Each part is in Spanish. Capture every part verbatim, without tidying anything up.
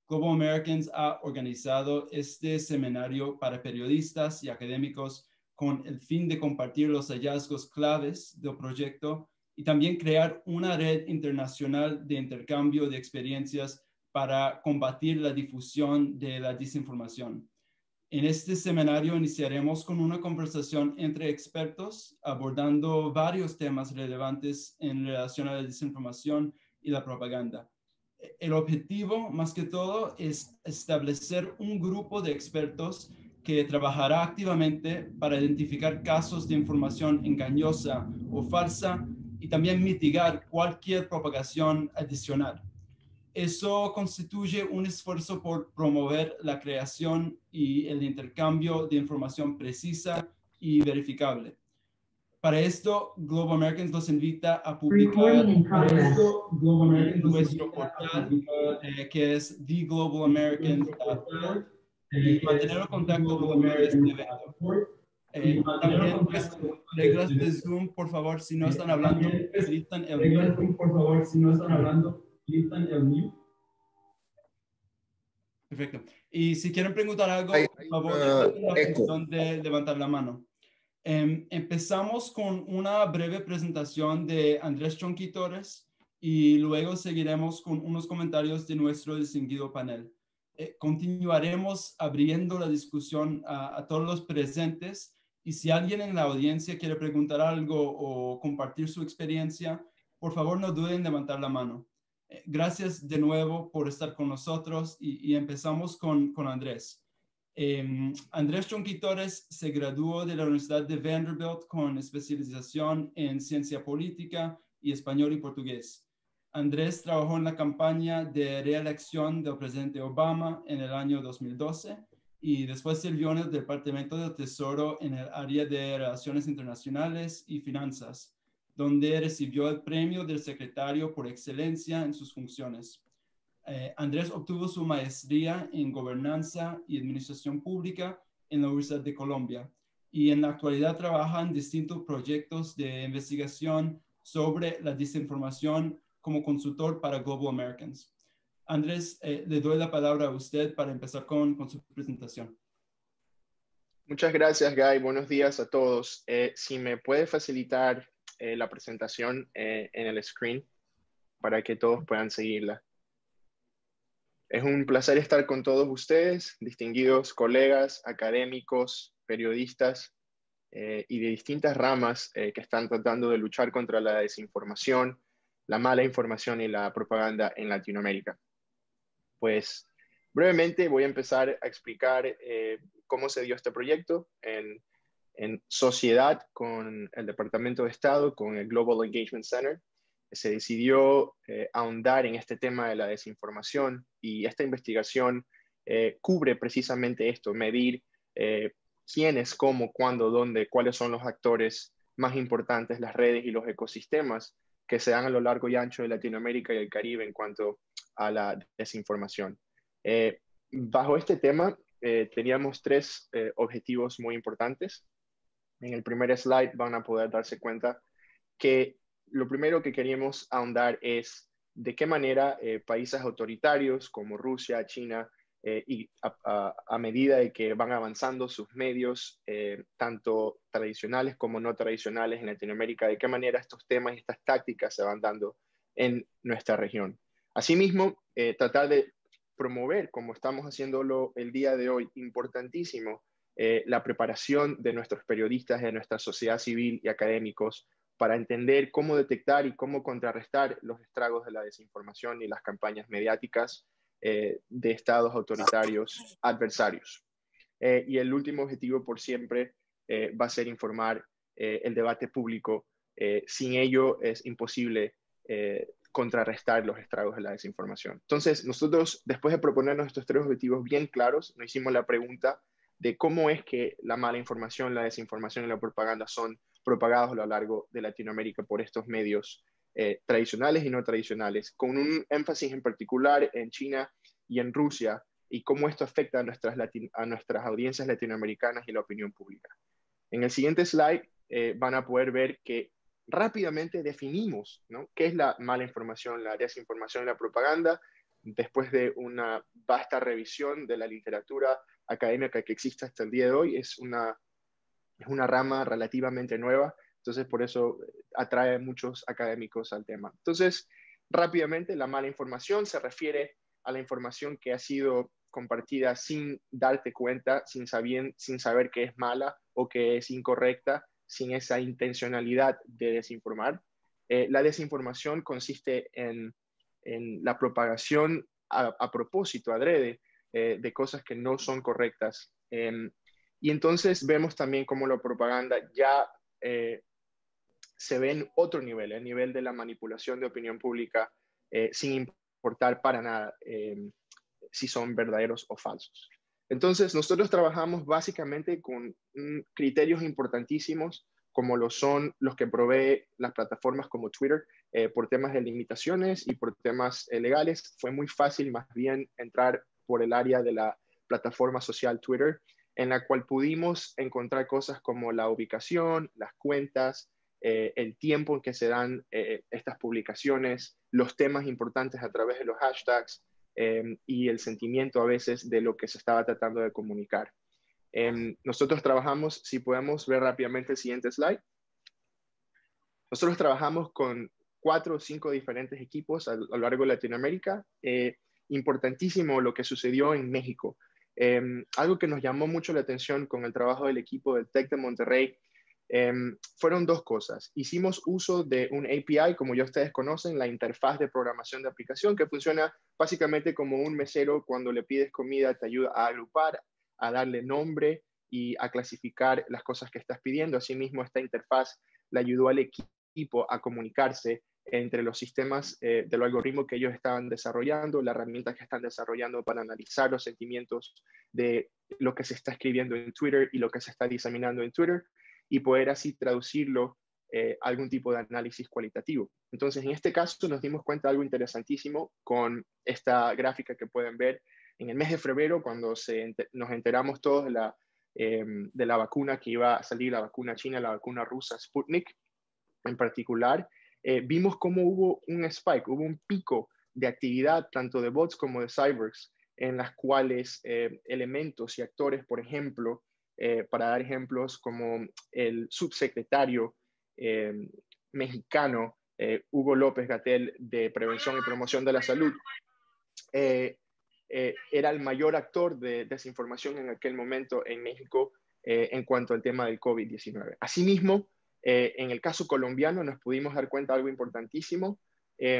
Global Americans ha organizado este seminario para periodistas y académicos con el fin de compartir los hallazgos claves del proyecto y también crear una red internacional de intercambio de experiencias para combatir la difusión de la desinformación. En este seminario iniciaremos con una conversación entre expertos abordando varios temas relevantes en relación a la desinformación y la propaganda. El objetivo, más que todo, es establecer un grupo de expertos que trabajará activamente para identificar casos de información engañosa o falsa y también mitigar cualquier propagación adicional. Eso constituye un esfuerzo por promover la creación y el intercambio de información precisa y verificable. Para esto, Global Americans los invita a publicar en nuestro portal, eh, que es the global americans punto org, y mantener el contacto durante este evento. Eh, también, pues, reglas de Zoom, por favor, si no están hablando, habilitan el mute. Por favor, si no están hablando, habilitan el mute. Perfecto. Y si quieren preguntar algo, Hay, por hay favor, una la eco. función de levantar la mano. Um, empezamos con una breve presentación de Andrés Chonqui Torres y luego seguiremos con unos comentarios de nuestro distinguido panel. Eh, continuaremos abriendo la discusión a, a todos los presentes y si alguien en la audiencia quiere preguntar algo o compartir su experiencia, por favor no duden en levantar la mano. Eh, gracias de nuevo por estar con nosotros y, y empezamos con, con Andrés. Eh, Andrés Chonqui Torres se graduó de la Universidad de Vanderbilt con especialización en ciencia política y español y portugués. Andrés trabajó en la campaña de reelección del presidente Obama en el año dos mil doce y después sirvió en el Departamento del Tesoro en el área de Relaciones Internacionales y Finanzas, donde recibió el premio del secretario por excelencia en sus funciones. Eh, Andrés obtuvo su maestría en Gobernanza y Administración Pública en la Universidad de Colombia y en la actualidad trabaja en distintos proyectos de investigación sobre la desinformación como consultor para Global Americans. Andrés, eh, le doy la palabra a usted para empezar con, con su presentación. Muchas gracias, Guy. Buenos días a todos. Eh, si me puede facilitar eh, la presentación eh, en el screen para que todos puedan seguirla. Es un placer estar con todos ustedes, distinguidos colegas, académicos, periodistas eh, y de distintas ramas eh, que están tratando de luchar contra la desinformación, la mala información y la propaganda en Latinoamérica. Pues brevemente voy a empezar a explicar eh, cómo se dio este proyecto en, en sociedad con el Departamento de Estado, con el Global Engagement Center. Se decidió eh, ahondar en este tema de la desinformación y esta investigación eh, cubre precisamente esto, medir eh, quiénes, cómo, cuándo, dónde, cuáles son los actores más importantes, las redes y los ecosistemas que se dan a lo largo y ancho de Latinoamérica y el Caribe en cuanto a la desinformación. Eh, bajo este tema eh, teníamos tres eh, objetivos muy importantes. En el primer slide van a poder darse cuenta que lo primero que queríamos ahondar es de qué manera eh, países autoritarios como Rusia, China, eh, y a, a, a medida de que van avanzando sus medios, eh, tanto tradicionales como no tradicionales en Latinoamérica, de qué manera estos temas y estas tácticas se van dando en nuestra región. Asimismo, eh, tratar de promover, como estamos haciéndolo el día de hoy, importantísimo, eh, la preparación de nuestros periodistas, de nuestra sociedad civil y académicos, para entender cómo detectar y cómo contrarrestar los estragos de la desinformación y las campañas mediáticas eh, de estados autoritarios adversarios. Eh, y el último objetivo, por siempre, eh, va a ser informar eh, el debate público. Eh, sin ello es imposible eh, contrarrestar los estragos de la desinformación. Entonces, nosotros, después de proponernos estos tres objetivos bien claros, nos hicimos la pregunta de cómo es que la mala información, la desinformación y la propaganda son propagados a lo largo de Latinoamérica por estos medios eh, tradicionales y no tradicionales, con un énfasis en particular en China y en Rusia, y cómo esto afecta a nuestras, a nuestras audiencias latinoamericanas y la opinión pública. En el siguiente slide eh, van a poder ver que rápidamente definimos, ¿no?, qué es la mala información, la desinformación y la propaganda. después de una vasta revisión de la literatura académica que existe hasta el día de hoy, es una, es una rama relativamente nueva, entonces por eso atrae muchos académicos al tema. Entonces, rápidamente, la mala información se refiere a la información que ha sido compartida sin darte cuenta, sin saber, sin saber que es mala o que es incorrecta, sin esa intencionalidad de desinformar. Eh, la desinformación consiste en, en la propagación a, a propósito, adrede, eh, de cosas que no son correctas. Eh, y entonces vemos también cómo la propaganda ya eh, se ve en otro nivel, el nivel de la manipulación de opinión pública, eh, sin importar para nada eh, si son verdaderos o falsos. Entonces, nosotros trabajamos básicamente con mm, criterios importantísimos, como lo son los que provee las plataformas como Twitter, eh, por temas de limitaciones y por temas eh, legales. Fue muy fácil más bien entrar por el área de la plataforma social Twitter, en la cual pudimos encontrar cosas como la ubicación, las cuentas, eh, el tiempo en que se dan eh, estas publicaciones, los temas importantes a través de los hashtags, eh, y el sentimiento a veces de lo que se estaba tratando de comunicar. Eh, nosotros trabajamos, si podemos ver rápidamente el siguiente slide, nosotros trabajamos con cuatro o cinco diferentes equipos a, a lo largo de Latinoamérica. Eh, importantísimo lo que sucedió en México. Eh, algo que nos llamó mucho la atención con el trabajo del equipo del TEC de Monterrey eh, fueron dos cosas. Hicimos uso de un A P I, como ya ustedes conocen, la interfaz de programación de aplicación, que funciona básicamente como un mesero. Cuando le pides comida te ayuda a agrupar, a darle nombre y a clasificar las cosas que estás pidiendo. Asimismo, esta interfaz le ayudó al equipo a comunicarse entre los sistemas eh, del algoritmo que ellos estaban desarrollando, la herramienta que están desarrollando para analizar los sentimientos de lo que se está escribiendo en Twitter y lo que se está diseminando en Twitter, y poder así traducirlo eh, a algún tipo de análisis cualitativo. Entonces, en este caso nos dimos cuenta de algo interesantísimo con esta gráfica que pueden ver. En el mes de febrero, cuando se enter nos enteramos todos de la, eh, de la vacuna que iba a salir, la vacuna china, la vacuna rusa Sputnik en particular, eh, vimos cómo hubo un spike, hubo un pico de actividad tanto de bots como de cyborgs, en las cuales eh, elementos y actores, por ejemplo, eh, para dar ejemplos como el subsecretario eh, mexicano eh, Hugo López-Gatell de Prevención y Promoción de la Salud, eh, eh, era el mayor actor de desinformación en aquel momento en México eh, en cuanto al tema del COVID diecinueve. Asimismo, eh, en el caso colombiano nos pudimos dar cuenta de algo importantísimo. Eh,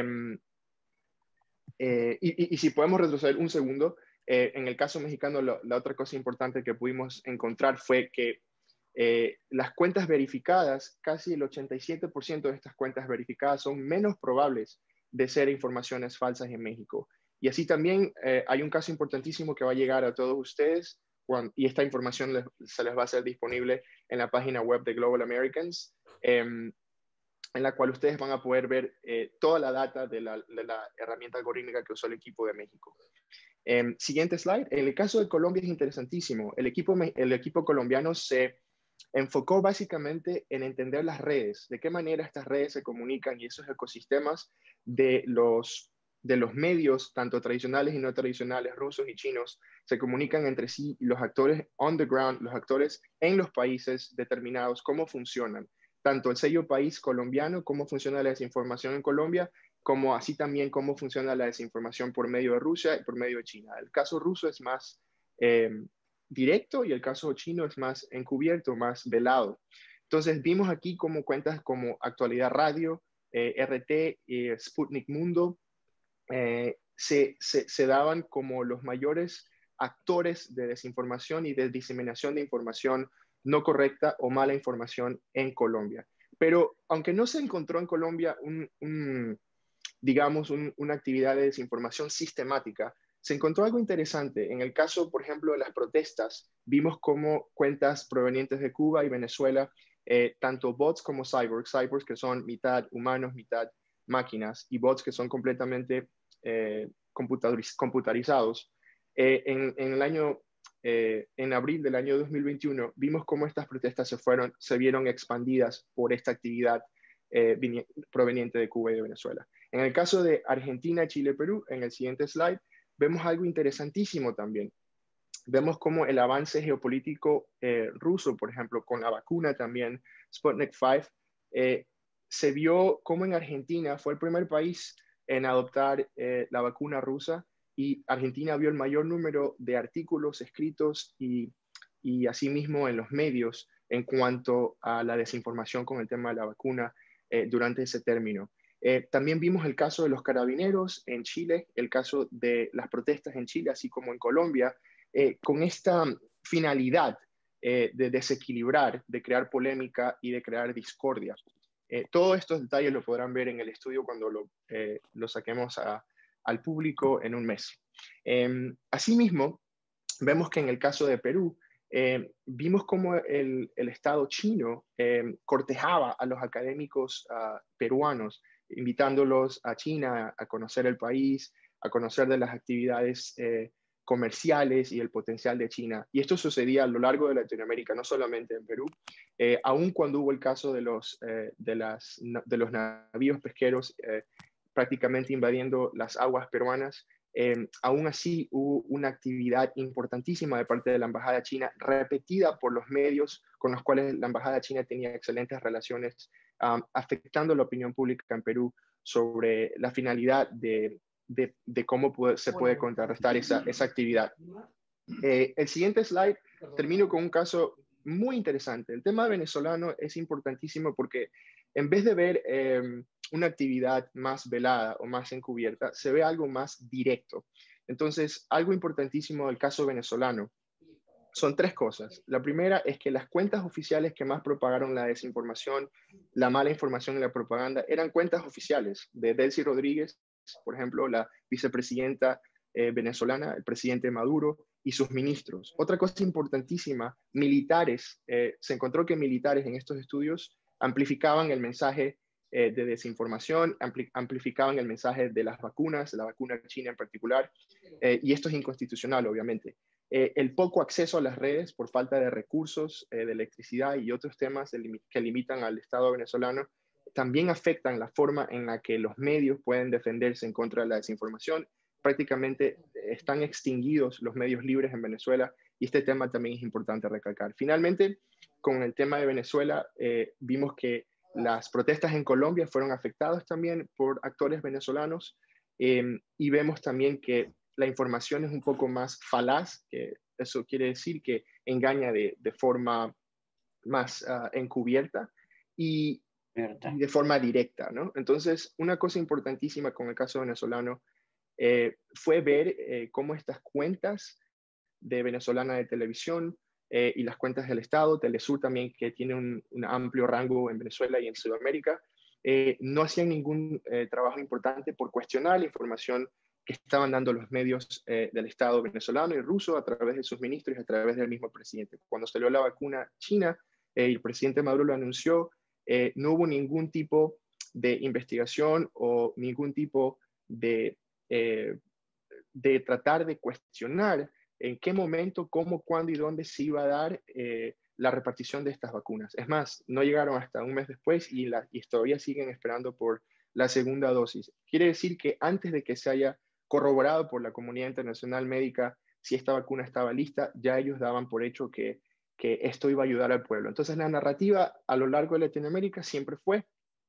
eh, y, y, y si podemos retroceder un segundo, eh, en el caso mexicano, lo, la otra cosa importante que pudimos encontrar fue que eh, las cuentas verificadas, casi el ochenta y siete por ciento de estas cuentas verificadas son menos probables de ser informaciones falsas en México. Y así también eh, hay un caso importantísimo que va a llegar a todos ustedes, cuando, y esta información les, se les va a ser disponible en la página web de Global Americans, eh, en la cual ustedes van a poder ver eh, toda la data de la, de la herramienta algorítmica que usó el equipo de México. Eh, siguiente slide. En el caso de Colombia es interesantísimo. El equipo, el equipo colombiano se enfocó básicamente en entender las redes, de qué manera estas redes se comunican y esos ecosistemas de los, de los medios, tanto tradicionales y no tradicionales, rusos y chinos, se comunican entre sí, y los actores on the ground, los actores en los países determinados, cómo funcionan. Tanto el sello país colombiano, cómo funciona la desinformación en Colombia, como así también cómo funciona la desinformación por medio de Rusia y por medio de China. El caso ruso es más eh, directo y el caso chino es más encubierto, más velado. Entonces vimos aquí como cuentas como Actualidad Radio, eh, R T, eh, Sputnik Mundo, eh, se, se, se daban como los mayores actores de desinformación y de diseminación de información no correcta o mala información en Colombia. Pero aunque no se encontró en Colombia un, un digamos, un, una actividad de desinformación sistemática, se encontró algo interesante. En el caso, por ejemplo, de las protestas, vimos cómo cuentas provenientes de Cuba y Venezuela, eh, tanto bots como cyborgs, cyborgs que son mitad humanos, mitad máquinas, y bots que son completamente eh, computariz computarizados, eh, en, en el año Eh, en abril del año dos mil veintiuno, vimos cómo estas protestas se, fueron, se vieron expandidas por esta actividad eh, proveniente de Cuba y de Venezuela. En el caso de Argentina, Chile, Perú, en el siguiente slide, vemos algo interesantísimo también. Vemos cómo el avance geopolítico eh, ruso, por ejemplo, con la vacuna también, Sputnik cinco, eh, se vio como en Argentina fue el primer país en adoptar eh, la vacuna rusa, y Argentina vio el mayor número de artículos escritos y, y asimismo en los medios en cuanto a la desinformación con el tema de la vacuna eh, durante ese término. Eh, también vimos el caso de los carabineros en Chile, el caso de las protestas en Chile, así como en Colombia, eh, con esta finalidad eh, de desequilibrar, de crear polémica y de crear discordia. Eh, todos estos detalles lo podrán ver en el estudio cuando lo, eh, lo saquemos a, al público en un mes. Eh, asimismo, vemos que en el caso de Perú, eh, vimos cómo el, el Estado chino eh, cortejaba a los académicos uh, peruanos, invitándolos a China a conocer el país, a conocer de las actividades eh, comerciales y el potencial de China. Y esto sucedía a lo largo de Latinoamérica, no solamente en Perú. Eh, aun cuando hubo el caso de los, eh, de las, de los navíos pesqueros eh, prácticamente invadiendo las aguas peruanas, Eh, aún así hubo una actividad importantísima de parte de la Embajada China, repetida por los medios con los cuales la Embajada China tenía excelentes relaciones, um, afectando la opinión pública en Perú sobre la finalidad de, de, de cómo puede, se puede contrarrestar esa, esa actividad. Eh, el siguiente slide, termino con un caso muy interesante. El tema venezolano es importantísimo porque en vez de ver eh, una actividad más velada o más encubierta, se ve algo más directo. Entonces, algo importantísimo del caso venezolano son tres cosas. La primera es que las cuentas oficiales que más propagaron la desinformación, la mala información y la propaganda eran cuentas oficiales de Delcy Rodríguez, por ejemplo, la vicepresidenta eh, venezolana, el presidente Maduro y sus ministros. Otra cosa importantísima, militares, eh, se encontró que militares en estos estudios amplificaban el mensaje eh, de desinformación, ampli amplificaban el mensaje de las vacunas, la vacuna china en particular, eh, y esto es inconstitucional, obviamente. Eh, el poco acceso a las redes por falta de recursos, eh, de electricidad y otros temas de, que limitan al Estado venezolano también afectan la forma en la que los medios pueden defenderse en contra de la desinformación. Prácticamente están extinguidos los medios libres en Venezuela, y este tema también es importante recalcar. Finalmente, con el tema de Venezuela, eh, vimos que las protestas en Colombia fueron afectadas también por actores venezolanos, eh, y vemos también que la información es un poco más falaz, que eso quiere decir que engaña de, de forma más uh, encubierta y, y de forma directa, ¿no? Entonces, una cosa importantísima con el caso venezolano eh, fue ver eh, cómo estas cuentas de venezolana de televisión eh, y las cuentas del Estado, Telesur también, que tiene un, un amplio rango en Venezuela y en Sudamérica, eh, no hacían ningún eh, trabajo importante por cuestionar la información que estaban dando los medios eh, del Estado venezolano y ruso a través de sus ministros y a través del mismo presidente. Cuando salió la vacuna china eh, y el presidente Maduro lo anunció, eh, no hubo ningún tipo de investigación o ningún tipo de, eh, de tratar de cuestionar en qué momento, cómo, cuándo y dónde se iba a dar eh, la repartición de estas vacunas. Es más, no llegaron hasta un mes después y, la, y todavía siguen esperando por la segunda dosis. Quiere decir que antes de que se haya corroborado por la comunidad internacional médica si esta vacuna estaba lista, ya ellos daban por hecho que, que esto iba a ayudar al pueblo. Entonces la narrativa a lo largo de Latinoamérica siempre fue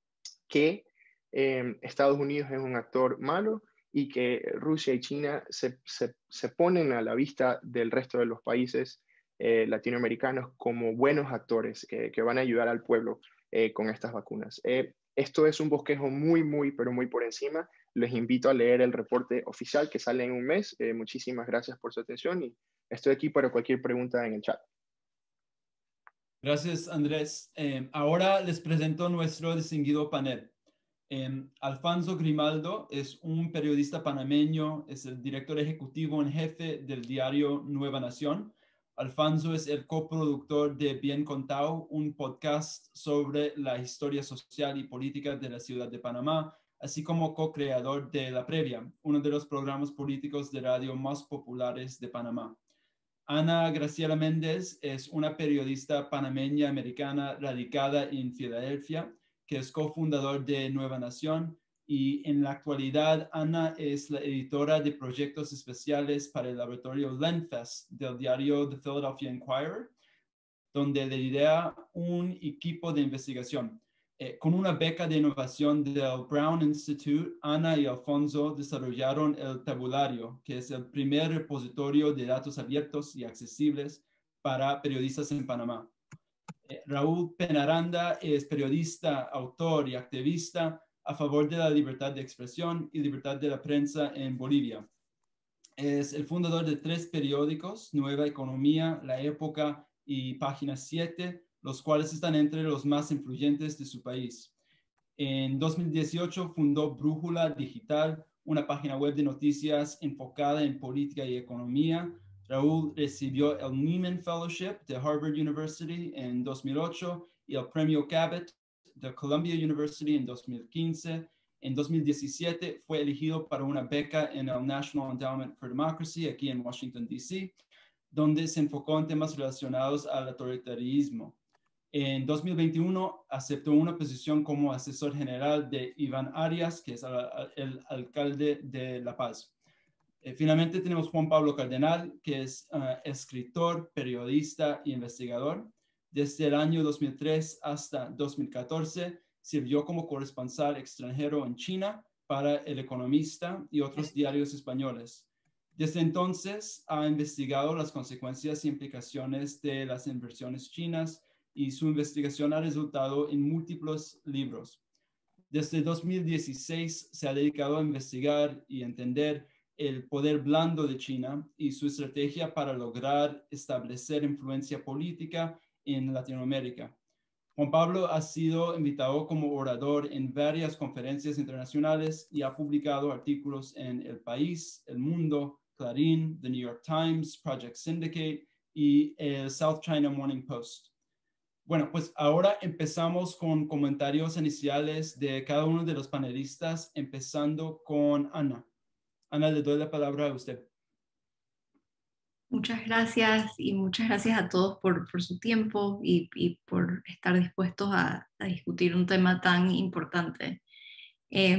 que eh, Estados Unidos es un actor malo y que Rusia y China se, se, se ponen a la vista del resto de los países eh, latinoamericanos como buenos actores que, que van a ayudar al pueblo eh, con estas vacunas. Eh, esto es un bosquejo muy, muy, pero muy por encima. Les invito a leer el reporte oficial que sale en un mes. Eh, muchísimas gracias por su atención y estoy aquí para cualquier pregunta en el chat. Gracias, Andrés. Eh, ahora les presento nuestro distinguido panel. Eh, Alfonso Grimaldo es un periodista panameño, es el director ejecutivo en jefe del diario Nueva Nación. Alfonso es el coproductor de Bien Contado, un podcast sobre la historia social y política de la ciudad de Panamá, así como co-creador de La Previa, uno de los programas políticos de radio más populares de Panamá. Ana Graciela Méndez es una periodista panameña americana radicada en Filadelfia, que es cofundador de Nueva Nación, y en la actualidad Ana es la editora de proyectos especiales para el laboratorio LENFEST del diario The Philadelphia Inquirer, donde lidera un equipo de investigación. Eh, con una beca de innovación del Brown Institute, Ana y Alfonso desarrollaron el tabulario, que es el primer repositorio de datos abiertos y accesibles para periodistas en Panamá. Eh, Raúl Penaranda es periodista, autor y activista a favor de la libertad de expresión y libertad de la prensa en Bolivia. Es el fundador de tres periódicos, Nueva Economía, La Época y Página siete, los cuales están entre los más influyentes de su país. En dos mil dieciocho fundó Brújula Digital, una página web de noticias enfocada en política y economía. Raúl recibió el Nieman Fellowship de Harvard University en dos mil ocho y el Premio Cabot de Columbia University en dos mil quince. En dos mil diecisiete fue elegido para una beca en el National Endowment for Democracy aquí en Washington, D C, donde se enfocó en temas relacionados al autoritarismo. En dos mil veintiuno aceptó una posición como asesor general de Iván Arias, que es el alcalde de La Paz. Eh, finalmente tenemos Juan Pablo Cardenal, que es uh, escritor, periodista e investigador. Desde el año dos mil tres hasta dos mil catorce sirvió como corresponsal extranjero en China para El Economista y otros diarios españoles. Desde entonces ha investigado las consecuencias e implicaciones de las inversiones chinas y su investigación ha resultado en múltiples libros. Desde dos mil dieciséis se ha dedicado a investigar y entender el poder blando de China y su estrategia para lograr establecer influencia política en Latinoamérica. Juan Pablo ha sido invitado como orador en varias conferencias internacionales y ha publicado artículos en El País, El Mundo, Clarín, The New York Times, Project Syndicate y el South China Morning Post. Bueno, pues ahora empezamos con comentarios iniciales de cada uno de los panelistas, empezando con Ana. Ana, le doy la palabra a usted. Muchas gracias y muchas gracias a todos por, por su tiempo y, y por estar dispuestos a, a discutir un tema tan importante. Eh,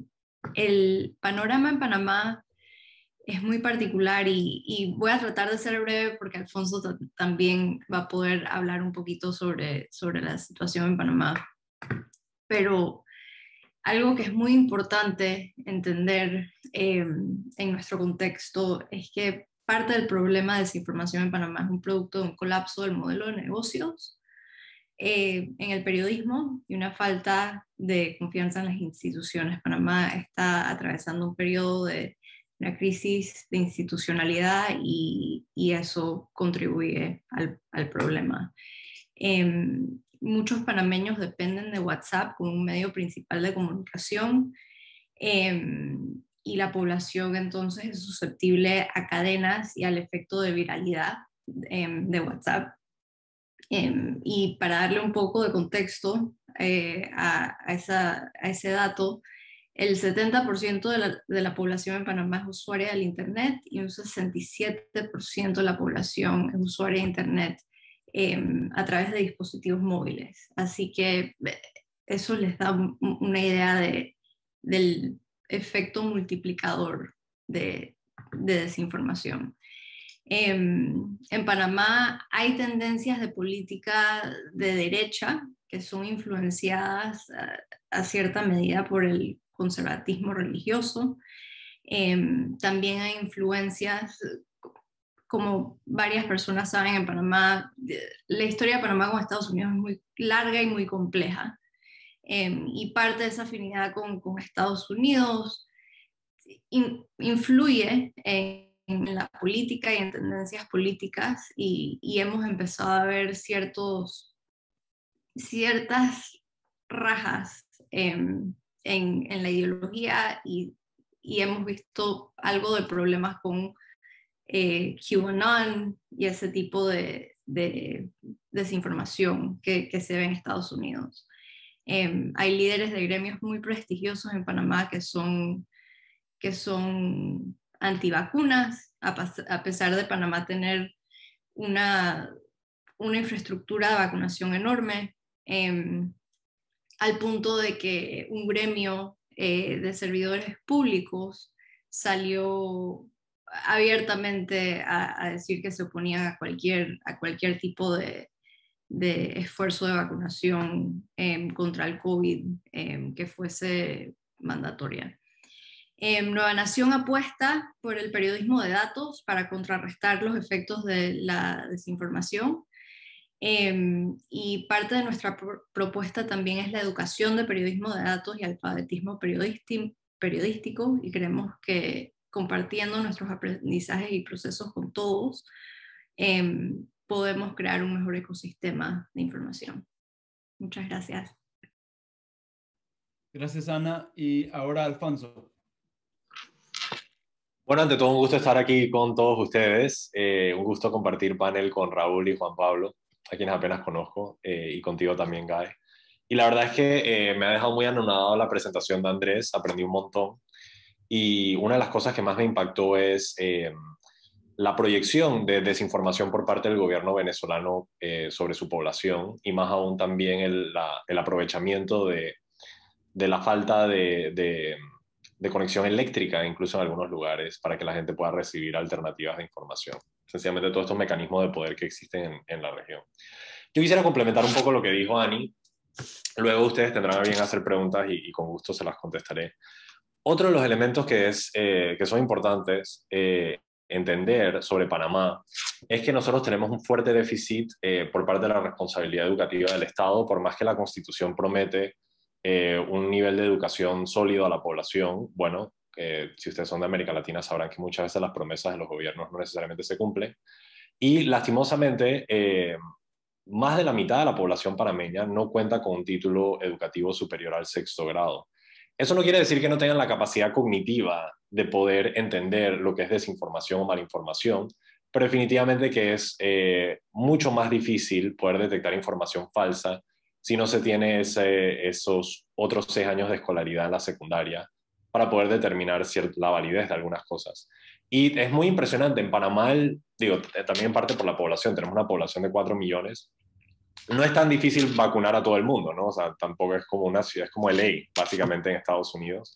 el panorama en Panamá es muy particular y, y voy a tratar de ser breve porque Alfonso también va a poder hablar un poquito sobre, sobre la situación en Panamá. Pero algo que es muy importante entender eh, en nuestro contexto es que parte del problema de desinformación en Panamá es un producto de un colapso del modelo de negocios eh, en el periodismo y una falta de confianza en las instituciones. Panamá está atravesando un periodo de una crisis de institucionalidad y, y eso contribuye al, al problema. Eh, muchos panameños dependen de WhatsApp como un medio principal de comunicación. Eh, y la población entonces es susceptible a cadenas y al efecto de viralidad eh, de WhatsApp. Eh, y para darle un poco de contexto eh, a, a, esa, a ese dato, el setenta por ciento de la, de la población en Panamá es usuaria del Internet y un sesenta y siete por ciento de la población es usuaria de Internet eh, a través de dispositivos móviles. Así que eso les da un, una idea de, del efecto multiplicador de, de desinformación. Eh, en Panamá hay tendencias de política de derecha que son influenciadas a, a cierta medida por el conservatismo religioso. Eh, también hay influencias, como varias personas saben, en Panamá, la historia de Panamá con Estados Unidos es muy larga y muy compleja. Eh, y parte de esa afinidad con, con Estados Unidos in, influye en, en la política y en tendencias políticas y, y hemos empezado a ver ciertos, ciertas rajas eh, en, en la ideología y, y hemos visto algo de problemas con eh, QAnon y ese tipo de, de desinformación que, que se ve en Estados Unidos. Eh, hay líderes de gremios muy prestigiosos en Panamá que son, que son antivacunas, a, a pesar de Panamá tener una, una infraestructura de vacunación enorme, eh, al punto de que un gremio eh, de servidores públicos salió abiertamente a, a decir que se oponían a cualquier, a cualquier tipo de, de esfuerzo de vacunación eh, contra el COVID eh, que fuese mandatoria. Eh, Nueva Nación apuesta por el periodismo de datos para contrarrestar los efectos de la desinformación. Eh, y parte de nuestra pro propuesta también es la educación de periodismo de datos y alfabetismo periodístico, y creemos que compartiendo nuestros aprendizajes y procesos con todos, eh, podemos crear un mejor ecosistema de información. Muchas gracias. Gracias, Ana. Y ahora, Alfonso. Bueno, ante todo, un gusto estar aquí con todos ustedes. Eh, un gusto compartir panel con Raúl y Juan Pablo, a quienes apenas conozco, eh, y contigo también, Guy. Y la verdad es que eh, me ha dejado muy anonadado la presentación de Andrés, aprendí un montón. Y una de las cosas que más me impactó es eh, la proyección de desinformación por parte del gobierno venezolano eh, sobre su población, y más aún también el, la, el aprovechamiento de, de la falta de, de, de conexión eléctrica, incluso en algunos lugares, para que la gente pueda recibir alternativas de información. Sencillamente todos estos mecanismos de poder que existen en, en la región. Yo quisiera complementar un poco lo que dijo Ani. Luego ustedes tendrán a bien hacer preguntas y, y con gusto se las contestaré. Otro de los elementos que, es, eh, que son importantes eh, entender sobre Panamá es que nosotros tenemos un fuerte déficit eh, por parte de la responsabilidad educativa del Estado, por más que la Constitución promete eh, un nivel de educación sólido a la población. Bueno, eh, si ustedes son de América Latina sabrán que muchas veces las promesas de los gobiernos no necesariamente se cumplen. Y lastimosamente, eh, más de la mitad de la población panameña no cuenta con un título educativo superior al sexto grado. Eso no quiere decir que no tengan la capacidad cognitiva de poder entender lo que es desinformación o malinformación, pero definitivamente que es eh, mucho más difícil poder detectar información falsa si no se tiene ese, esos otros seis años de escolaridad en la secundaria para poder determinar cierta, la validez de algunas cosas. Y es muy impresionante, en Panamá, el, digo, también en parte por la población, tenemos una población de cuatro millones, no es tan difícil vacunar a todo el mundo, ¿no? O sea, tampoco es como una ciudad, es como L A, básicamente en Estados Unidos.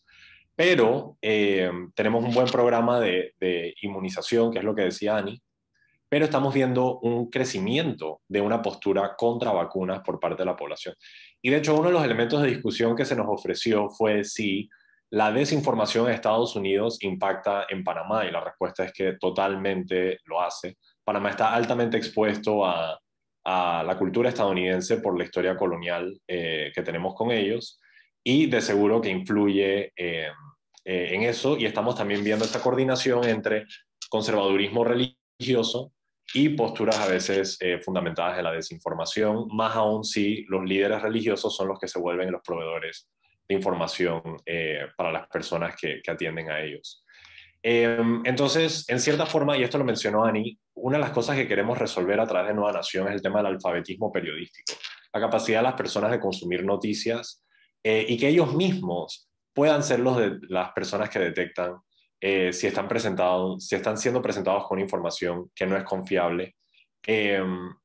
Pero eh, tenemos un buen programa de, de inmunización, que es lo que decía Ani, pero estamos viendo un crecimiento de una postura contra vacunas por parte de la población. Y de hecho, uno de los elementos de discusión que se nos ofreció fue si la desinformación en Estados Unidos impacta en Panamá, y la respuesta es que totalmente lo hace. Panamá está altamente expuesto a, a la cultura estadounidense por la historia colonial eh, que tenemos con ellos, y de seguro que influye eh, eh, en eso, y estamos también viendo esa coordinación entre conservadurismo religioso y posturas a veces eh, fundamentadas en la desinformación, más aún si los líderes religiosos son los que se vuelven los proveedores de información eh, para las personas que, que atienden a ellos. Eh, entonces, en cierta forma, y esto lo mencionó Ani, una de las cosas que queremos resolver a través de Nueva Nación es el tema del alfabetismo periodístico, la capacidad de las personas de consumir noticias eh, y que ellos mismos puedan ser los de, las personas que detectan eh, si, están presentados, si están siendo presentados con información que no es confiable. Eh,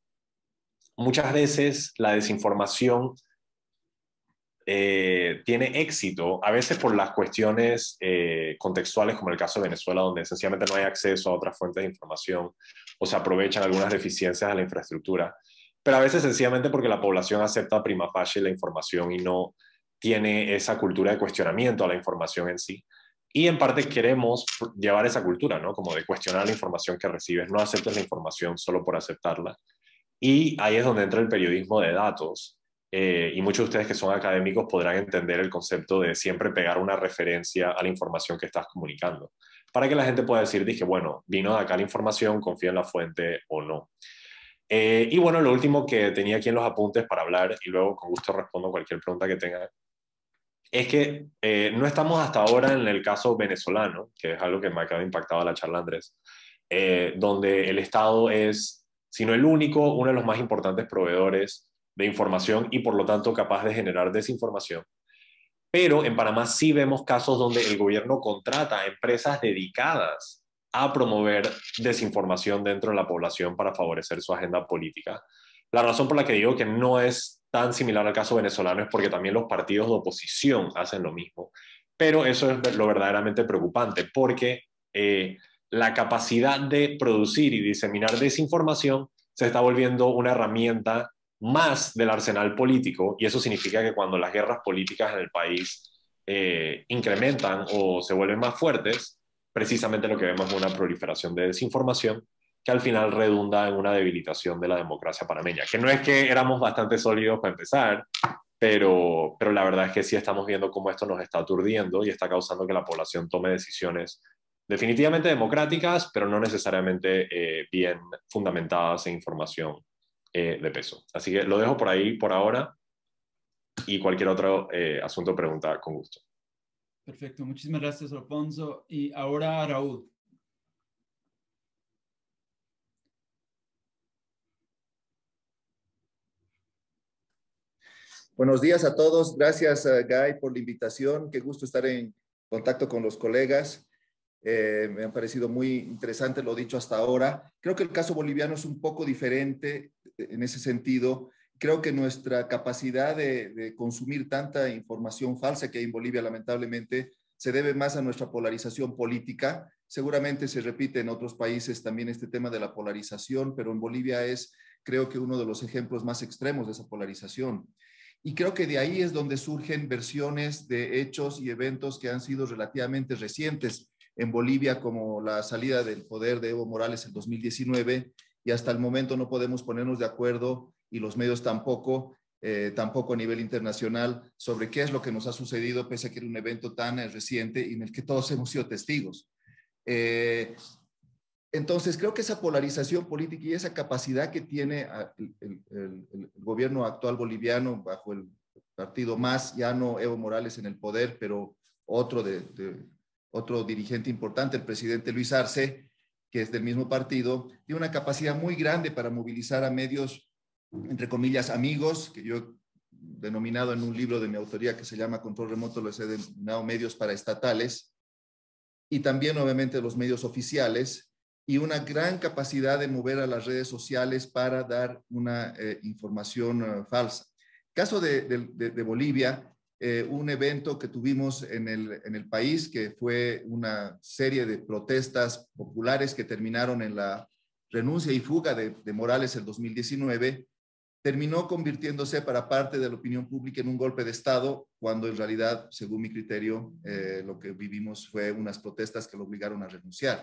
muchas veces la desinformación Eh, tiene éxito, a veces por las cuestiones eh, contextuales, como el caso de Venezuela, donde sencillamente no hay acceso a otras fuentes de información o se aprovechan algunas deficiencias de la infraestructura, pero a veces sencillamente porque la población acepta prima facie la información y no tiene esa cultura de cuestionamiento a la información en sí. Y en parte queremos llevar esa cultura, ¿no? Como de cuestionar la información que recibes, no aceptes la información solo por aceptarla. Y ahí es donde entra el periodismo de datos. Eh, y muchos de ustedes que son académicos podrán entender el concepto de siempre pegar una referencia a la información que estás comunicando, para que la gente pueda decir, dije, bueno, vino de acá la información, confío en la fuente o no. Eh, y bueno, lo último que tenía aquí en los apuntes para hablar, y luego con gusto respondo cualquier pregunta que tengan, es que eh, no estamos hasta ahora en el caso venezolano, que es algo que me acaba impactado la charla, Andrés, eh, donde el Estado es, si no el único, uno de los más importantes proveedores de información y por lo tanto capaz de generar desinformación. Pero en Panamá sí vemos casos donde el gobierno contrata a empresas dedicadas a promover desinformación dentro de la población para favorecer su agenda política. La razón por la que digo que no es tan similar al caso venezolano es porque también los partidos de oposición hacen lo mismo. pero eso es lo verdaderamente preocupante, porque eh, la capacidad de producir y diseminar desinformación se está volviendo una herramienta más del arsenal político, y eso significa que cuando las guerras políticas en el país eh, incrementan o se vuelven más fuertes, precisamente lo que vemos es una proliferación de desinformación que al final redunda en una debilitación de la democracia panameña, que no es que éramos bastante sólidos para empezar, pero, pero la verdad es que sí estamos viendo cómo esto nos está aturdiendo y está causando que la población tome decisiones definitivamente democráticas, pero no necesariamente eh, bien fundamentadas en información eh, de peso. Así que lo dejo por ahí por ahora, y cualquier otro eh, asunto pregunta con gusto. Perfecto, muchísimas gracias, Alfonso. Y ahora Raúl. Buenos días a todos. Gracias, uh, Guy, por la invitación. Qué gusto estar en contacto con los colegas. Eh, me ha parecido muy interesante lo dicho hasta ahora. Creo que el caso boliviano es un poco diferente en ese sentido. Creo que nuestra capacidad de, de consumir tanta información falsa que hay en Bolivia, lamentablemente, se debe más a nuestra polarización política. Seguramente se repite en otros países también este tema de la polarización, pero en Bolivia es, creo que, uno de los ejemplos más extremos de esa polarización. Y creo que de ahí es donde surgen versiones de hechos y eventos que han sido relativamente recientes en Bolivia, como la salida del poder de Evo Morales en dos mil diecinueve, y hasta el momento no podemos ponernos de acuerdo, y los medios tampoco, eh, tampoco a nivel internacional, sobre qué es lo que nos ha sucedido, pese a que era un evento tan eh, reciente y en el que todos hemos sido testigos. Eh, Entonces, creo que esa polarización política y esa capacidad que tiene el, el, el, el gobierno actual boliviano, bajo el partido MAS, ya no Evo Morales en el poder, pero otro, de, de, otro dirigente importante, el presidente Luis Arce, que es del mismo partido, tiene una capacidad muy grande para movilizar a medios, entre comillas, amigos, que yo he denominado en un libro de mi autoría que se llama Control Remoto, los he denominado medios paraestatales, y también obviamente los medios oficiales, y una gran capacidad de mover a las redes sociales para dar una eh, información uh, falsa. Caso de, de, de Bolivia, eh, un evento que tuvimos en el, en el país, que fue una serie de protestas populares que terminaron en la renuncia y fuga de, de Morales en dos mil diecinueve, terminó convirtiéndose para parte de la opinión pública en un golpe de Estado, cuando en realidad, según mi criterio, eh, lo que vivimos fue unas protestas que lo obligaron a renunciar.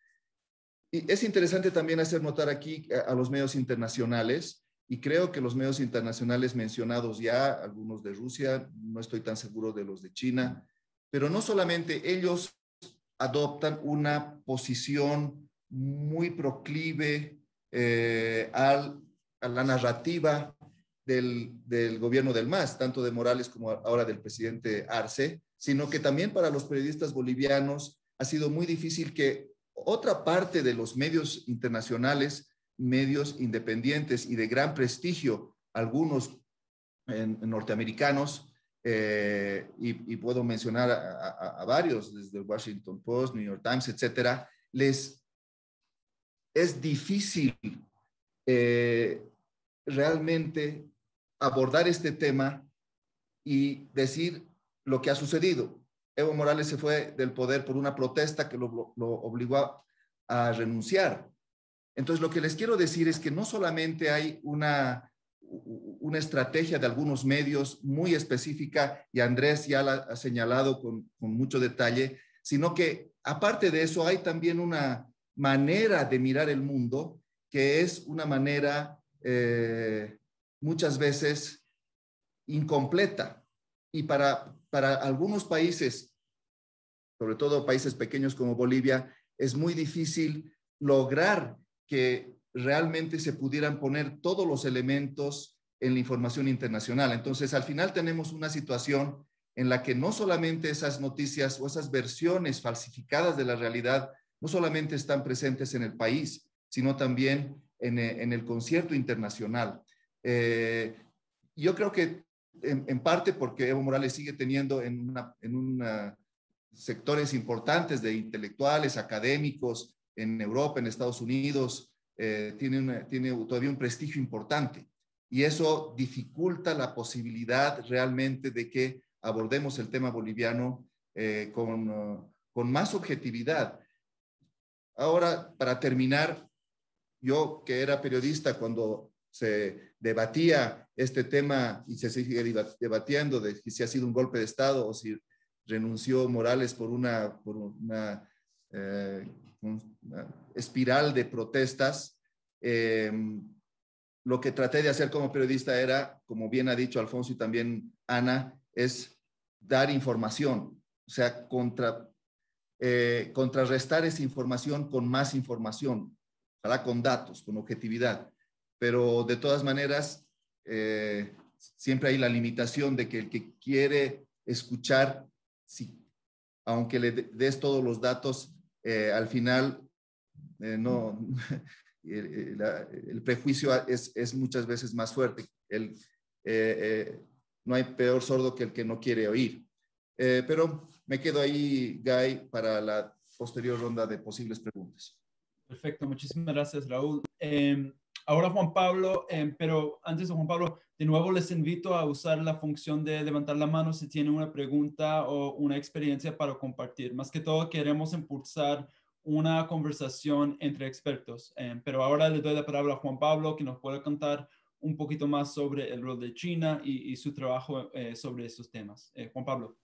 Y es interesante también hacer notar aquí a, a los medios internacionales, y creo que los medios internacionales mencionados ya, algunos de Rusia, no estoy tan seguro de los de China, pero no solamente ellos adoptan una posición muy proclive eh, al, a la narrativa del, del gobierno del MAS, tanto de Morales como ahora del presidente Arce, sino que también para los periodistas bolivianos ha sido muy difícil que otra parte de los medios internacionales, medios independientes y de gran prestigio, algunos en, en norteamericanos, eh, y, y puedo mencionar a, a, a varios, desde el Washington Post, New York Times, etcétera, les es difícil eh, realmente abordar este tema y decir lo que ha sucedido. Evo Morales se fue del poder por una protesta que lo, lo obligó a, a renunciar. Entonces, lo que les quiero decir es que no solamente hay una, una estrategia de algunos medios muy específica, y Andrés ya la ha señalado con, con mucho detalle, sino que aparte de eso hay también una manera de mirar el mundo que es una manera eh, muchas veces incompleta. Y para, para algunos países, sobre todo países pequeños como Bolivia, es muy difícil lograr que realmente se pudieran poner todos los elementos en la información internacional. Entonces, al final tenemos una situación en la que no solamente esas noticias o esas versiones falsificadas de la realidad no solamente están presentes en el país, sino también en, en el concierto internacional. Eh, yo creo que en, en parte porque Evo Morales sigue teniendo en, una, en una sectores importantes de intelectuales, académicos en Europa, en Estados Unidos, eh, tiene, una, tiene todavía un prestigio importante, y eso dificulta la posibilidad realmente de que abordemos el tema boliviano eh, con, uh, con más objetividad. Ahora, para terminar, yo que era periodista cuando se debatía este tema y se sigue debatiendo de si ha sido un golpe de Estado o si renunció Morales por una, por una, eh, una espiral de protestas, eh, lo que traté de hacer como periodista era, como bien ha dicho Alfonso y también Ana, es dar información, o sea, contra, eh, contrarrestar esa información con más información, ojalá con datos, con objetividad. Pero de todas maneras, eh, siempre hay la limitación de que el que quiere escuchar, si, aunque le des todos los datos, eh, al final eh, no, el, el, el prejuicio es, es muchas veces más fuerte. El, eh, eh, no hay peor sordo que el que no quiere oír. Eh, pero me quedo ahí, Guy, para la posterior ronda de posibles preguntas. Perfecto, muchísimas gracias, Raúl. Eh, ahora Juan Pablo, eh, pero antes de Juan Pablo, de nuevo les invito a usar la función de levantar la mano si tienen una pregunta o una experiencia para compartir. Más que todo queremos impulsar una conversación entre expertos. Eh, pero ahora le doy la palabra a Juan Pablo, que nos puede contar un poquito más sobre el rol de China y, y su trabajo eh, sobre estos temas. Eh, Juan Pablo.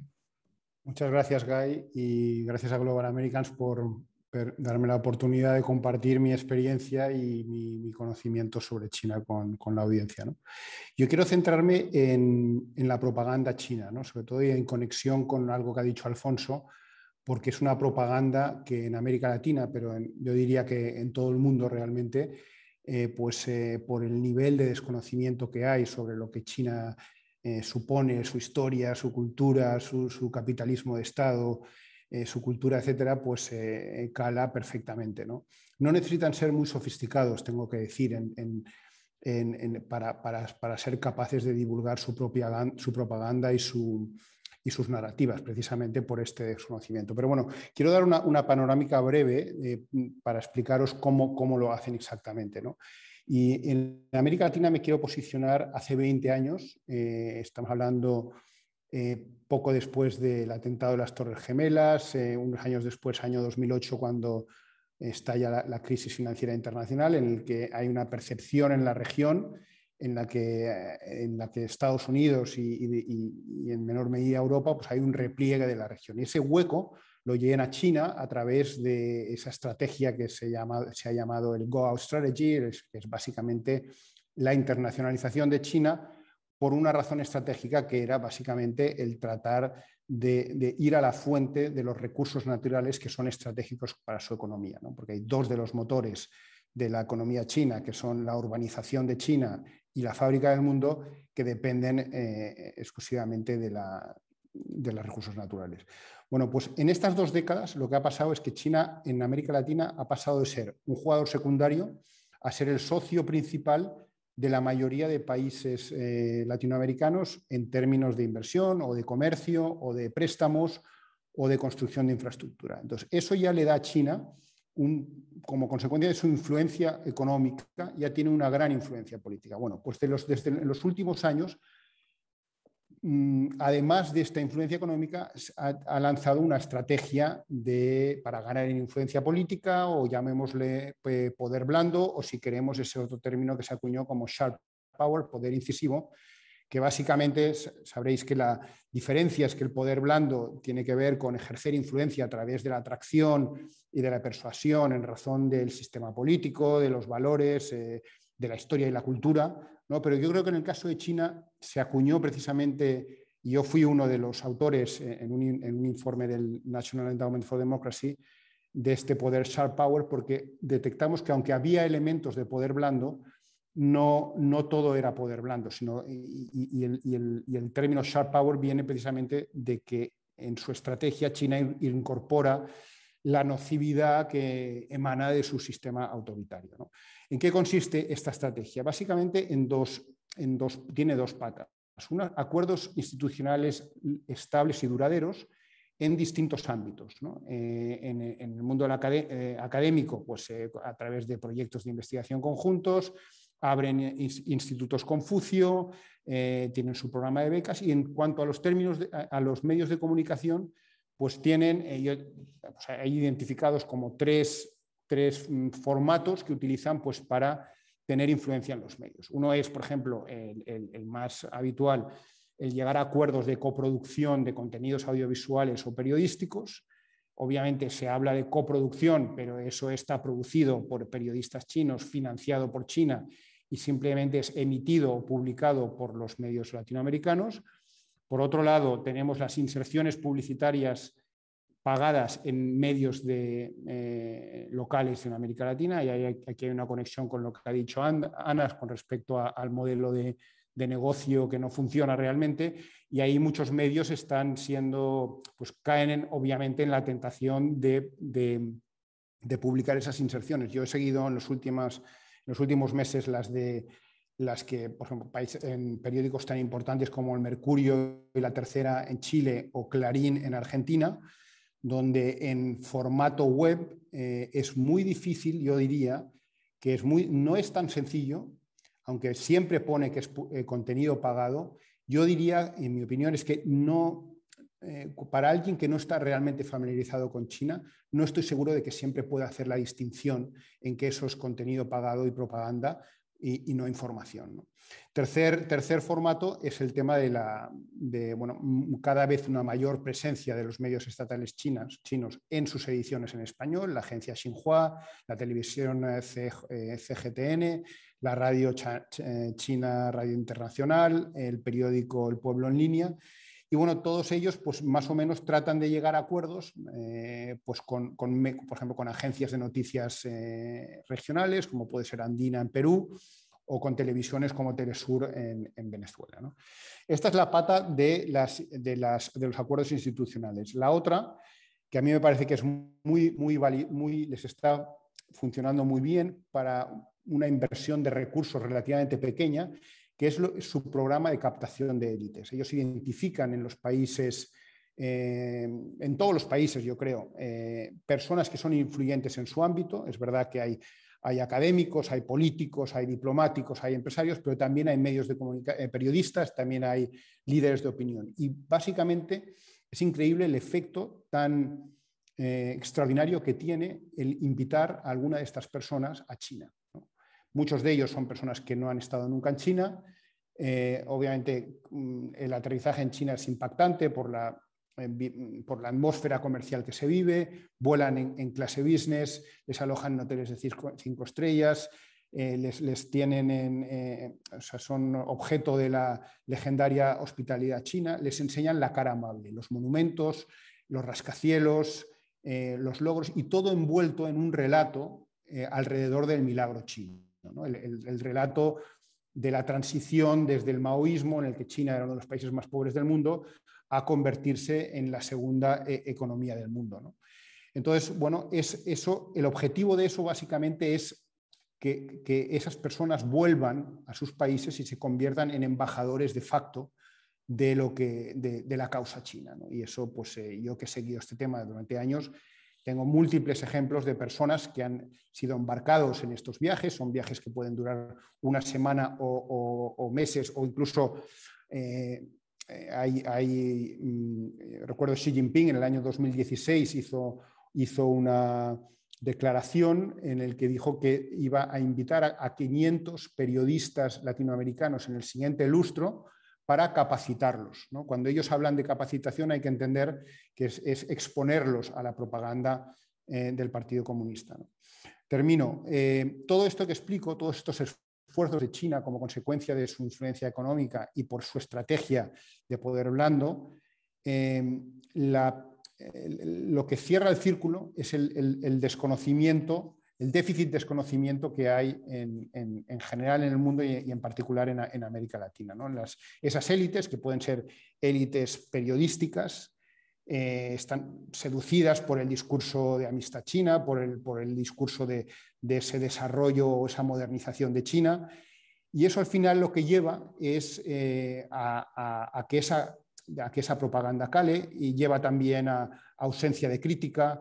Muchas gracias, Guy, y gracias a Global Americans por, por darme la oportunidad de compartir mi experiencia y mi, mi conocimiento sobre China con, con la audiencia, ¿no? Yo quiero centrarme en, en la propaganda china, ¿no? Sobre todo y en conexión con algo que ha dicho Alfonso, porque es una propaganda que en América Latina, pero en, yo diría que en todo el mundo realmente, eh, pues eh, por el nivel de desconocimiento que hay sobre lo que China eh, supone, su historia, su cultura, su, su capitalismo de Estado, eh, su cultura, etcétera, pues eh, cala perfectamente, ¿no? No necesitan ser muy sofisticados, tengo que decir, en, en, en, en, para, para, para ser capaces de divulgar su, propia, su propaganda y su... y sus narrativas, precisamente por este desconocimiento. Pero bueno, quiero dar una, una panorámica breve eh, para explicaros cómo, cómo lo hacen exactamente, ¿no? Y en América Latina me quiero posicionar hace veinte años, eh, estamos hablando eh, poco después del atentado de las Torres Gemelas, eh, unos años después, año dos mil ocho, cuando estalla la, la crisis financiera internacional, en el que hay una percepción en la región en la que, en la que Estados Unidos y, y, y en menor medida Europa, pues hay un repliegue de la región. Y ese hueco lo llena China a través de esa estrategia que se, llama, se ha llamado el Go Out Strategy, que es básicamente la internacionalización de China por una razón estratégica que era básicamente el tratar de, de ir a la fuente de los recursos naturales que son estratégicos para su economía, ¿no? Porque hay dos de los motores de la economía china, que son la urbanización de China y la fábrica del mundo, que dependen eh, exclusivamente de, la, de los recursos naturales. Bueno, pues en estas dos décadas lo que ha pasado es que China en América Latina ha pasado de ser un jugador secundario a ser el socio principal de la mayoría de países eh, latinoamericanos en términos de inversión o de comercio o de préstamos o de construcción de infraestructura. Entonces, eso ya le da a China Un, como consecuencia de su influencia económica, ya tiene una gran influencia política. Bueno, pues de los, desde los últimos años, mmm, además de esta influencia económica, ha, ha lanzado una estrategia de, para ganar en influencia política, o llamémosle eh, poder blando, o si queremos ese otro término que se acuñó como sharp power, poder incisivo, que básicamente sabréis que la diferencia es que el poder blando tiene que ver con ejercer influencia a través de la atracción y de la persuasión en razón del sistema político, de los valores, eh, de la historia y la cultura, ¿no? Pero yo creo que en el caso de China se acuñó precisamente, y yo fui uno de los autores en un, en un informe del National Endowment for Democracy, de este poder sharp power, porque detectamos que aunque había elementos de poder blando, No, no todo era poder blando, sino, y, y, y, el, y, el, y el término sharp power viene precisamente de que en su estrategia China incorpora la nocividad que emana de su sistema autoritario, ¿no? ¿En qué consiste esta estrategia? Básicamente en dos, en dos, tiene dos patas. Una, acuerdos institucionales estables y duraderos en distintos ámbitos, ¿no? Eh, en, en el mundo académico, pues eh, a través de proyectos de investigación conjuntos, abren institutos Confucio, eh, tienen su programa de becas y en cuanto a los términos, de, a, a los medios de comunicación, pues tienen ellos, o sea, hay identificados como tres, tres formatos que utilizan pues, para tener influencia en los medios. Uno es, por ejemplo, el, el, el más habitual, el llegar a acuerdos de coproducción de contenidos audiovisuales o periodísticos. Obviamente se habla de coproducción, pero eso está producido por periodistas chinos, financiado por China y simplemente es emitido o publicado por los medios latinoamericanos. Por otro lado, tenemos las inserciones publicitarias pagadas en medios de, eh, locales en América Latina, y hay, aquí hay una conexión con lo que ha dicho Ana con respecto a, al modelo de, de negocio que no funciona realmente, y ahí muchos medios están siendo, pues caen en, obviamente en la tentación de, de, de publicar esas inserciones. Yo he seguido en los últimos, en los últimos meses las de las que, por ejemplo, en periódicos tan importantes como El Mercurio y La Tercera en Chile o Clarín en Argentina, donde en formato web eh, es muy difícil, yo diría, que es muy, no es tan sencillo, aunque siempre pone que es eh, contenido pagado, yo diría, en mi opinión, es que no, eh, para alguien que no está realmente familiarizado con China, no estoy seguro de que siempre pueda hacer la distinción en que eso es contenido pagado y propaganda y, y no información, ¿no? Tercer, tercer formato es el tema de, la, de bueno, cada vez una mayor presencia de los medios estatales chinos, chinos en sus ediciones en español, la agencia Xinhua, la televisión C G T N, la radio China Radio Internacional, el periódico El Pueblo en Línea. Y bueno, todos ellos pues más o menos tratan de llegar a acuerdos eh, pues con, con, por ejemplo, con agencias de noticias eh, regionales, como puede ser Andina en Perú, o con televisiones como Telesur en, en Venezuela, ¿no? Esta es la pata de, las, de, las, de los acuerdos institucionales. La otra, que a mí me parece que es muy, muy, muy, les está funcionando muy bien para una inversión de recursos relativamente pequeña, que es, lo, es su programa de captación de élites. Ellos identifican en los países, eh, en todos los países, yo creo, eh, personas que son influyentes en su ámbito. Es verdad que hay Hay académicos, hay políticos, hay diplomáticos, hay empresarios, pero también hay medios de comunicación, eh, periodistas, también hay líderes de opinión. Y básicamente es increíble el efecto tan eh, extraordinario que tiene el invitar a alguna de estas personas a China, ¿no? Muchos de ellos son personas que no han estado nunca en China. Eh, obviamente el aterrizaje en China es impactante por la por la atmósfera comercial que se vive, vuelan en, en clase business, les alojan en hoteles de cinco, cinco estrellas, eh, les, les tienen en, eh, o sea, son objeto de la legendaria hospitalidad china, les enseñan la cara amable, los monumentos, los rascacielos, eh, los logros, y todo envuelto en un relato eh, alrededor del milagro chino, ¿no? El, el, el relato de la transición desde el maoísmo, en el que China era uno de los países más pobres del mundo, a convertirse en la segunda eh, economía del mundo, ¿no? Entonces, bueno, es eso, el objetivo de eso básicamente es que, que esas personas vuelvan a sus países y se conviertan en embajadores de facto de, lo que, de, de la causa china, ¿no? Y eso, pues eh, yo que he seguido este tema durante años, tengo múltiples ejemplos de personas que han sido embarcados en estos viajes. Son viajes que pueden durar una semana o, o, o meses, o incluso eh, hay, hay mm, recuerdo Xi Jinping en el año dos mil dieciséis hizo, hizo una declaración en el que dijo que iba a invitar a, a quinientos periodistas latinoamericanos en el siguiente lustro para capacitarlos, ¿no? Cuando ellos hablan de capacitación hay que entender que es, es exponerlos a la propaganda eh, del Partido Comunista, ¿no? Termino. Eh, todo esto que explico, todos estos esfuerzos de China como consecuencia de su influencia económica y por su estrategia de poder blando, eh, la, el, lo que cierra el círculo es el, el, el desconocimiento, el déficit de desconocimiento que hay en, en, en general en el mundo y, y en particular en, en América Latina, ¿no? Las, esas élites, que pueden ser élites periodísticas, eh, están seducidas por el discurso de amistad china, por el, por el discurso de, de ese desarrollo o esa modernización de China, y eso al final lo que lleva es eh, a, a, a, que esa, a que esa propaganda cale, y lleva también a, a ausencia de crítica,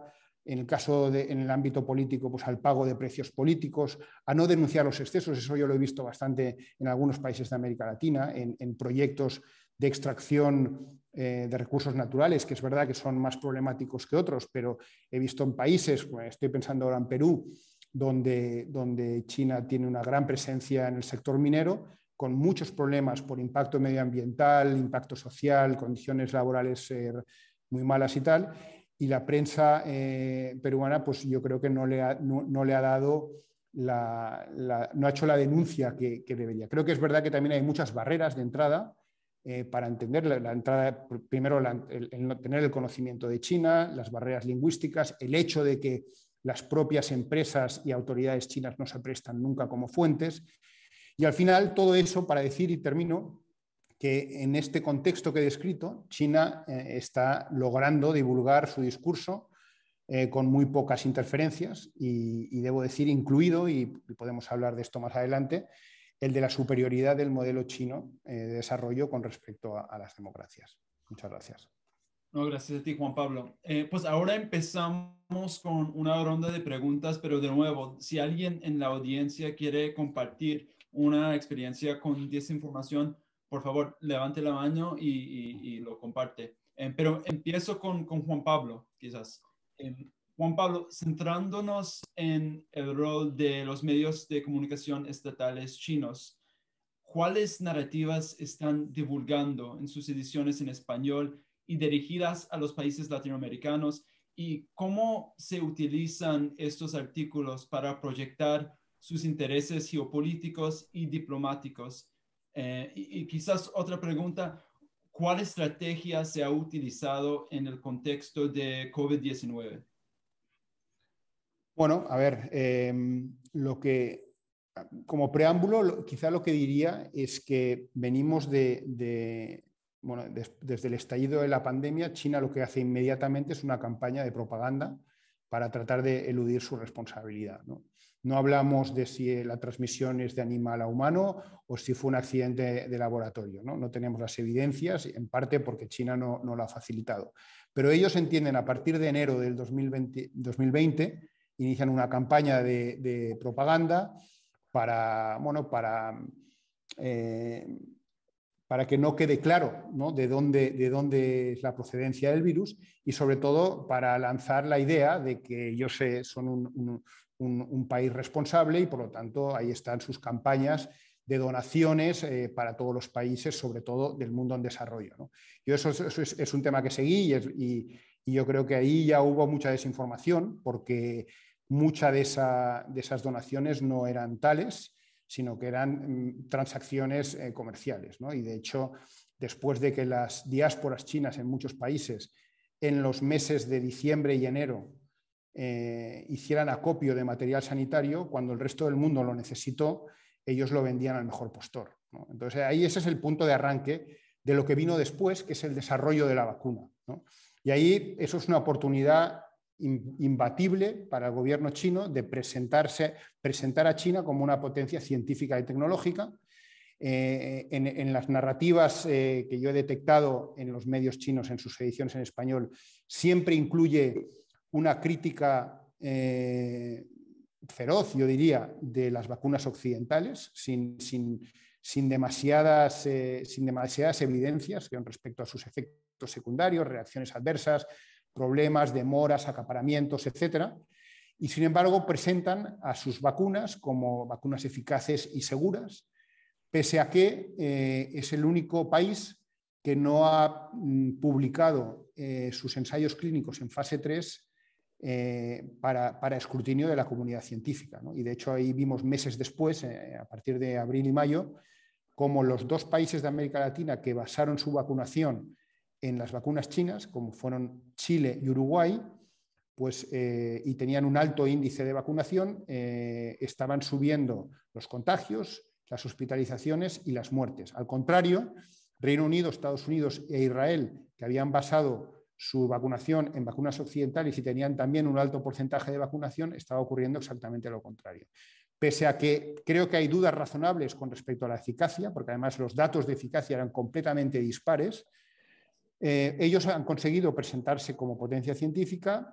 en el caso de, en el ámbito político, pues al pago de precios políticos, a no denunciar los excesos. Eso yo lo he visto bastante en algunos países de América Latina, en, en proyectos de extracción eh, de recursos naturales, que es verdad que son más problemáticos que otros, pero he visto en países, bueno, estoy pensando ahora en Perú, donde, donde China tiene una gran presencia en el sector minero, con muchos problemas por impacto medioambiental, impacto social, condiciones laborales eh, muy malas y tal. Y la prensa eh, peruana, pues yo creo que no le ha, no, no le ha dado, la, la, no ha hecho la denuncia que, que debería. Creo que es verdad que también hay muchas barreras de entrada eh, para entender la, la entrada, primero la, el, el no tener el conocimiento de China, las barreras lingüísticas, el hecho de que las propias empresas y autoridades chinas no se prestan nunca como fuentes. Y al final todo eso para decir, y termino, que en este contexto que he descrito, China eh, está logrando divulgar su discurso eh, con muy pocas interferencias y, y debo decir incluido, y podemos hablar de esto más adelante, el de la superioridad del modelo chino eh, de desarrollo con respecto a, a las democracias. Muchas gracias. No, gracias a ti, Juan Pablo. Eh, pues ahora empezamos con una ronda de preguntas, pero de nuevo, si alguien en la audiencia quiere compartir una experiencia con desinformación, por favor, levante la mano y, y, y lo comparte. Eh, pero empiezo con, con Juan Pablo, quizás. Eh, Juan Pablo, centrándonos en el rol de los medios de comunicación estatales chinos, ¿cuáles narrativas están divulgando en sus ediciones en español y dirigidas a los países latinoamericanos? ¿Y cómo se utilizan estos artículos para proyectar sus intereses geopolíticos y diplomáticos? Eh, y, y quizás otra pregunta, ¿cuál estrategia se ha utilizado en el contexto de COVID diecinueve? Bueno, a ver, eh, lo que, como preámbulo, lo, quizá lo que diría es que venimos de, de bueno, des, desde el estallido de la pandemia, China lo que hace inmediatamente es una campaña de propaganda para tratar de eludir su responsabilidad, ¿no? No hablamos de si la transmisión es de animal a humano o si fue un accidente de laboratorio, ¿no? No tenemos las evidencias, en parte porque China no, no lo ha facilitado. Pero ellos entienden a partir de enero del dos mil veinte, dos mil veinte inician una campaña de, de propaganda para, bueno, para, eh, para que no quede claro, ¿no? de, dónde, de dónde es la procedencia del virus y sobre todo para lanzar la idea de que ellos son un, un, un, un país responsable y por lo tanto ahí están sus campañas de donaciones eh, para todos los países, sobre todo del mundo en desarrollo, ¿no? Yo eso, eso es, es un tema que seguí y, es, y, y yo creo que ahí ya hubo mucha desinformación porque muchas de, esa, de esas donaciones no eran tales, sino que eran mm, transacciones eh, comerciales, ¿no? Y de hecho, después de que las diásporas chinas en muchos países en los meses de diciembre y enero eh, hicieran acopio de material sanitario, cuando el resto del mundo lo necesitó, ellos lo vendían al mejor postor, ¿no? Entonces ahí ese es el punto de arranque de lo que vino después, que es el desarrollo de la vacuna, ¿no? Y ahí eso es una oportunidad imbatible para el gobierno chino de presentarse, presentar a China como una potencia científica y tecnológica. Eh, en, en las narrativas eh, que yo he detectado en los medios chinos en sus ediciones en español, siempre incluye una crítica eh, feroz, yo diría, de las vacunas occidentales, sin, sin, sin, demasiadas, eh, sin demasiadas evidencias con respecto a sus efectos secundarios, reacciones adversas, problemas, demoras, acaparamientos, etcétera. Y sin embargo presentan a sus vacunas como vacunas eficaces y seguras, pese a que eh, es el único país que no ha mm, publicado eh, sus ensayos clínicos en fase tres eh, para, para escrutinio de la comunidad científica, ¿no? Y de hecho ahí vimos meses después, eh, a partir de abril y mayo, como los dos países de América Latina que basaron su vacunación en las vacunas chinas, como fueron Chile y Uruguay, pues, eh, y tenían un alto índice de vacunación, eh, estaban subiendo los contagios, las hospitalizaciones y las muertes. Al contrario, Reino Unido, Estados Unidos e Israel, que habían basado su vacunación en vacunas occidentales y tenían también un alto porcentaje de vacunación, estaba ocurriendo exactamente lo contrario. Pese a que creo que hay dudas razonables con respecto a la eficacia, porque además los datos de eficacia eran completamente dispares, eh, ellos han conseguido presentarse como potencia científica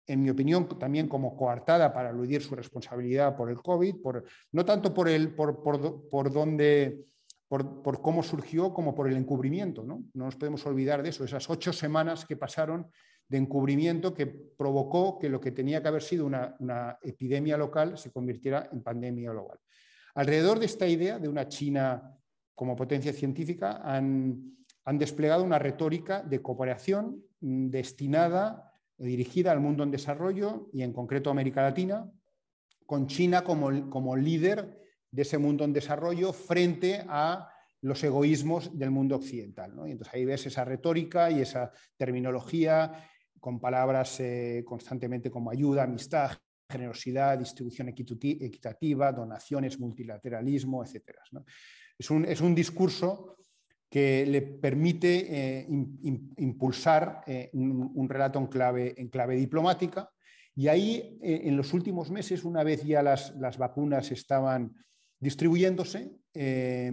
en mi opinión, también como coartada para eludir su responsabilidad por el COVID, por, no tanto por, el, por, por, por, dónde, por, por cómo surgió, como por el encubrimiento, ¿no? No nos podemos olvidar de eso, esas ocho semanas que pasaron de encubrimiento que provocó que lo que tenía que haber sido una, una epidemia local se convirtiera en pandemia global. Alrededor de esta idea de una China como potencia científica han, han desplegado una retórica de cooperación destinada dirigida al mundo en desarrollo y en concreto a América Latina, con China como, como líder de ese mundo en desarrollo frente a los egoísmos del mundo occidental, ¿no? Y entonces ahí ves esa retórica y esa terminología con palabras eh, constantemente como ayuda, amistad, generosidad, distribución equitativa, donaciones, multilateralismo, etcétera, ¿no? Es un, es un discurso que le permite eh, in, impulsar eh, un, un relato en clave, en clave diplomática. Y ahí, eh, en los últimos meses, una vez ya las, las vacunas estaban distribuyéndose, eh,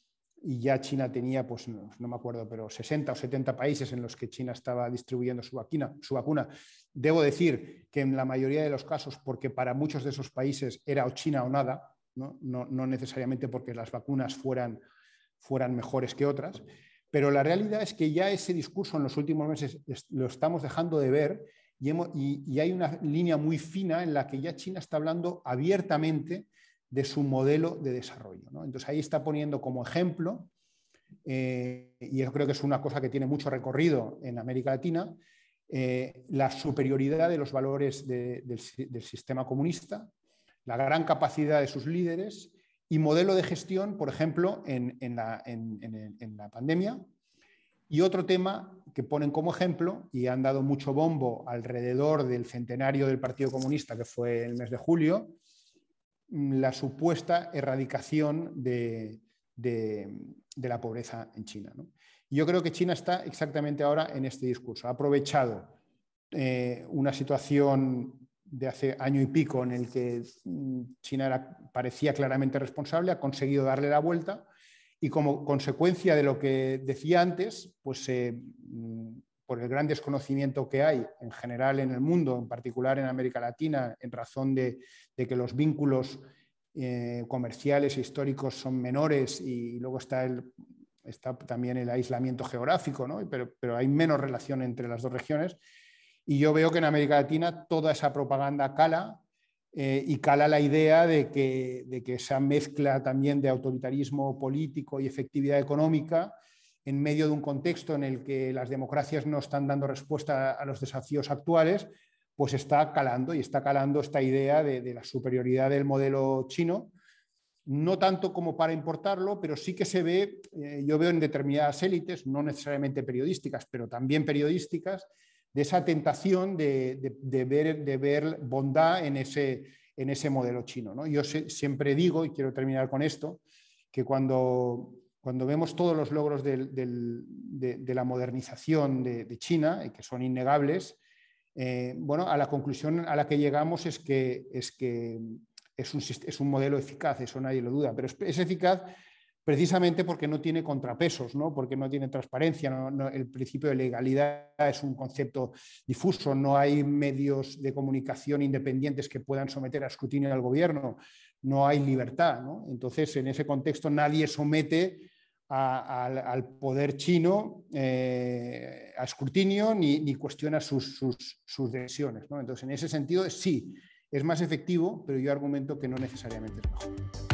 y ya China tenía, pues no, no me acuerdo, pero sesenta o setenta países en los que China estaba distribuyendo su vacuna, su vacuna. Debo decir que en la mayoría de los casos, porque para muchos de esos países era o China o nada, no, no, no necesariamente porque las vacunas fueran fueran mejores que otras, pero la realidad es que ya ese discurso en los últimos meses lo estamos dejando de ver y, hemos, y, y hay una línea muy fina en la que ya China está hablando abiertamente de su modelo de desarrollo, ¿no? Entonces ahí está poniendo como ejemplo, eh, y yo creo que es una cosa que tiene mucho recorrido en América Latina, eh, la superioridad de los valores de, del, del sistema comunista, la gran capacidad de sus líderes y modelo de gestión, por ejemplo, en, en, la, en, en, en la pandemia. Y otro tema que ponen como ejemplo, y han dado mucho bombo alrededor del centenario del Partido Comunista, que fue el mes de julio, la supuesta erradicación de, de, de la pobreza en China, ¿no? Y yo creo que China está exactamente ahora en este discurso. Ha aprovechado eh, una situación de hace año y pico en el que China era, parecía claramente responsable, ha conseguido darle la vuelta y como consecuencia de lo que decía antes, pues eh, por el gran desconocimiento que hay en general en el mundo, en particular en América Latina, en razón de, de que los vínculos eh, comerciales e históricos son menores y luego está, el, está también el aislamiento geográfico, ¿no? pero, pero hay menos relación entre las dos regiones. Y yo veo que en América Latina toda esa propaganda cala eh, y cala la idea de que, de que esa mezcla también de autoritarismo político y efectividad económica en medio de un contexto en el que las democracias no están dando respuesta a los desafíos actuales, pues está calando y está calando esta idea de, de la superioridad del modelo chino, no tanto como para importarlo, pero sí que se ve, eh, yo veo en determinadas élites, no necesariamente periodísticas, pero también periodísticas, de esa tentación de, de, de, ver, de ver bondad en ese, en ese modelo chino, ¿no? Yo se, siempre digo, y quiero terminar con esto, que cuando, cuando vemos todos los logros del, del, de, de la modernización de, de China, y que son innegables, eh, bueno, a la conclusión a la que llegamos es que es, que es, un, es un modelo eficaz, eso nadie lo duda, pero es, es eficaz precisamente porque no tiene contrapesos, ¿no? Porque no tiene transparencia, no, no, el principio de legalidad es un concepto difuso, no hay medios de comunicación independientes que puedan someter a escrutinio al gobierno, no hay libertad, ¿no? Entonces, en ese contexto nadie somete a, a, al poder chino eh, a escrutinio ni, ni cuestiona sus, sus, sus decisiones, ¿no? Entonces, en ese sentido, sí, es más efectivo, pero yo argumento que no necesariamente es mejor.